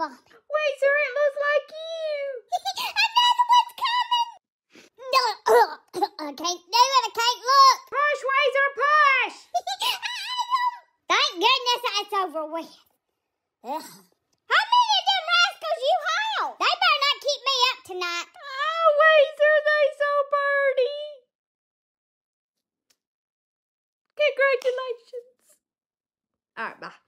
Mommy. Weezer, it looks like you. Another one's coming. No, I can't do it. I can't look. Push, Weezer, push. Thank goodness that's over with. Ugh. How many of them rascals you haul? They better not keep me up tonight. Oh, Weezer, they so birdie. Congratulations. All right, bye.